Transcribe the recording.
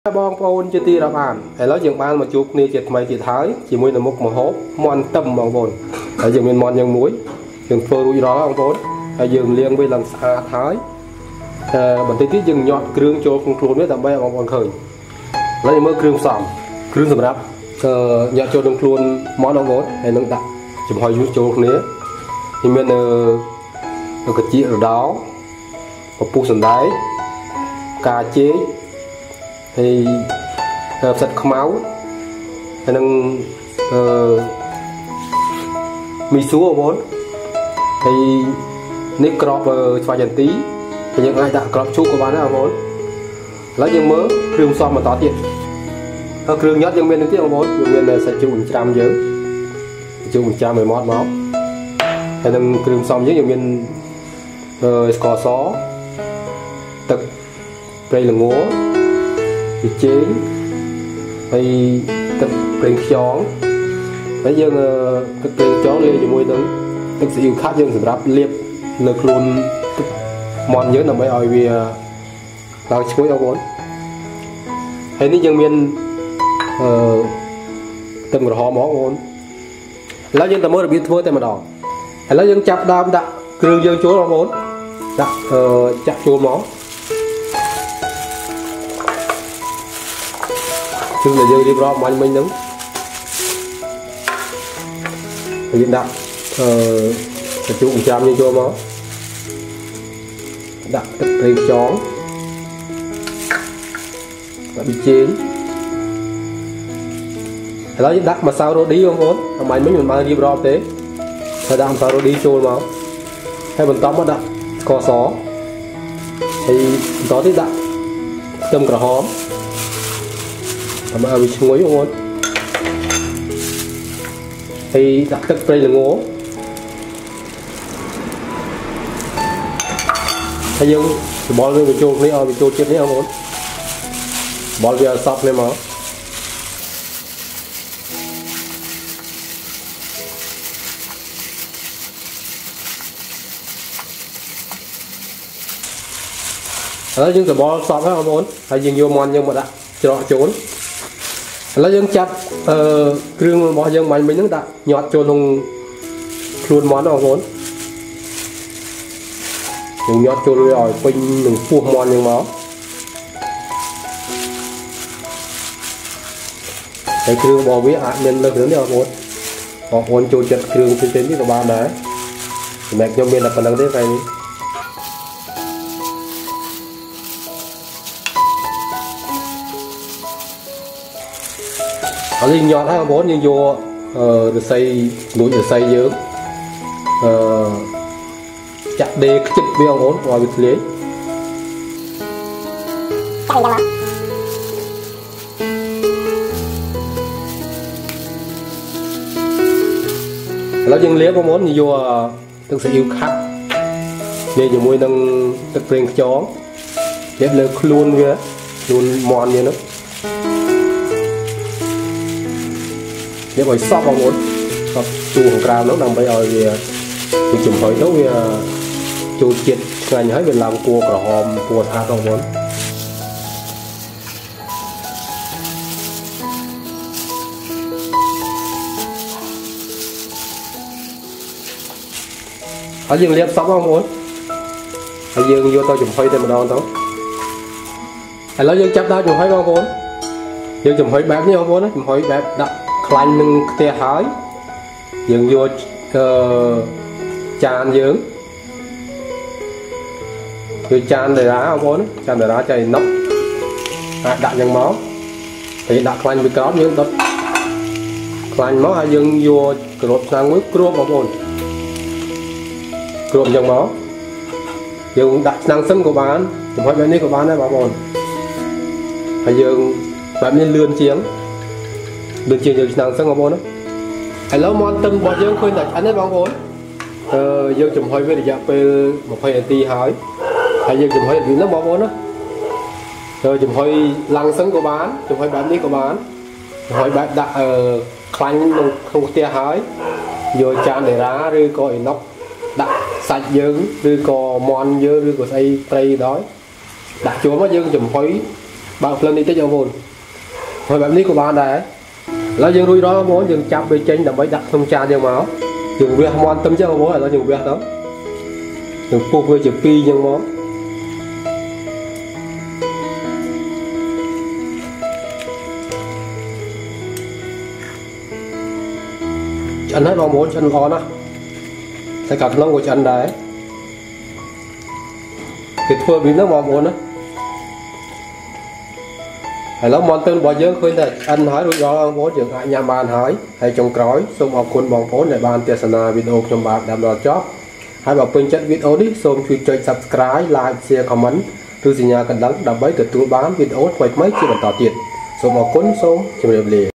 bong bồn chưa ti ra bàn, hay nói dường ban mà chụp nia chật mày thì thái, chỉ muốn là một hộp mòn tâm bong bồn, hay dường miền mòn dường muối, dường phơi rủi đó bong bồn, hay dường liêng với lần xa thái, bản tin tiết dường nhọt kêu cho con cồn với tầm bay bong bồn khởi, lấy mơ kêu sòng, kêu sầm đáp, nhọt cho đồng cồn món bong bồn, hay nâng đặt, chụp hỏi cho nia, thì miền cái chị ở đó, và pu sần đáy, cà chế thì sạch máu hay năng mì súa bốn thì nick crop vài chân tí thì những ai đã crop chút của bạn nào bốn lấy những mớ kêu xong mà tỏ tiền kêu nhất những bên đến tiếng bốn những bên là sẽ chịu 100 giới chịu 111 máu hay năng kêu xong với những bên cò xó tật đây là ngố chế hay tập lên chón bây giờ tập lên chón lên cho môi tới tập sự yêu khác dân sự rap liệp lực luôn mòn nhớ là mấy ỏi vì làm chuối ông muốn hay ní dân miền từng một họ mỏ muốn lá dân tầm mơ được biết thua tại mà đỏ hay lá dân chặt đam đặt kêu dân chúa ông muốn đặt chặt chúa mỏ chứ là dương đi bro mạnh mình đúng hiện đặt chú 100 như cho nó đặt tất lên chón đã bị chín đó đặt mà sao rồi đi không vốn mạnh mình mang đi bro thế thời gian sao rồi đi trôi mà hay mình tóm nó đặt cò xó thì có thì đặt tôm cà hóm mà bị muối luôn thì đặt tất đây là ngố hay dương bỏ lên bị trôn này bị trôn chết này không muốn bỏ về sọc lên mà đó dương phải bỏ sọc hết không muốn hay dương vô mòn nhưng mà đã cho trốn là dân chặt kêu bỏ dân mạnh mình nó đã nhọt cho luôn luôn món nào vốn đừng nhọt cho rồi pin đừng phù mòn nhưng máu cái kêu bỏ biết ạ nên lực lớn nào vốn bỏ vốn cho chặt kêu trên với các bạn đấy mẹ cho mình là phần năng thế này ở đây nhọt hai bốn nhưng vô được xây núi được xây dướng chặt đê chụp với ông bốn ngoài việc lấy nó dân liếp ông bốn như vô từng sẽ yêu khách về nhiều môi nâng tập lên chó dép lên luôn kia luôn mòn như nó nếu mà sắp vào muốn chùaของเราnó nằm bây giờ thì chụp hỏi nó vì chùa chết ngày hết về làm cua cỏ hòm cua tha không muốn ở dương liệp sắp không muốn ở dương vô tôi chụp hơi thêm một đòn đó ở đó dương chấp đó chụp hơi không muốn dương chụp hơi bẹp như không muốn chụp hơi bẹp đặt lạnh nâng tia hỏi dừng vô chan dưỡng vô chan để đá không bốn chan để đá chạy nóc đặt nhân máu thì đặt lạnh với có những tốt lạnh máu hay dừng vô cột sang với cua không bốn cột nhân máu dừng đặt năng sân của bạn thì hỏi bênนี้của bạn đấy bảo bốn hay dừng bạn nên lươn chiếng được chuyện được năng sang ngọc đó, hay lâu món tâm bỏ dương khơi đặt anh ấy bóng vốn, dương chụp hơi với để dạp về một hơi tì hỏi, hay dương chụp hơi vì nó bỏ vốn đó, rồi chụp hơi lăng sân của bán, chụp hơi bán đi của bán, hơi bán đặt khăn không tia hỏi, rồi tràn để đá rồi coi nóc đặt sạch dương rồi có mòn dương rồi có xây tây đó, đặt chúa mà dương chụp hơi bạn lần đi tới cho vốn hồi bạn đi của bạn đấy là dừng đuôi đó muốn dừng chạm về trên đầm bấy đặt thông trà dừng máu dừng việc không quan tâm chứ bố là dừng việc đó dừng phục về chữ pi dừng máu chân hết vào muốn chân lo đó sẽ cặp lông của chân đấy thì thua vì nó vào muốn đó hay là món tên bỏ dưỡng khuyên là anh hỏi rồi đó bố dưỡng hại nhà bàn hỏi hay trồng cõi xôm học quân bóng phố để bàn tiền sản video trong bạn đảm bảo job hay bảo quên chất video đi xôm truy chơi subscribe like share comment thư gì nhà cần đăng đập bấy từ túi bán video quay mấy khi bạn tỏ tiền xôm học quân xôm chừng đẹp liền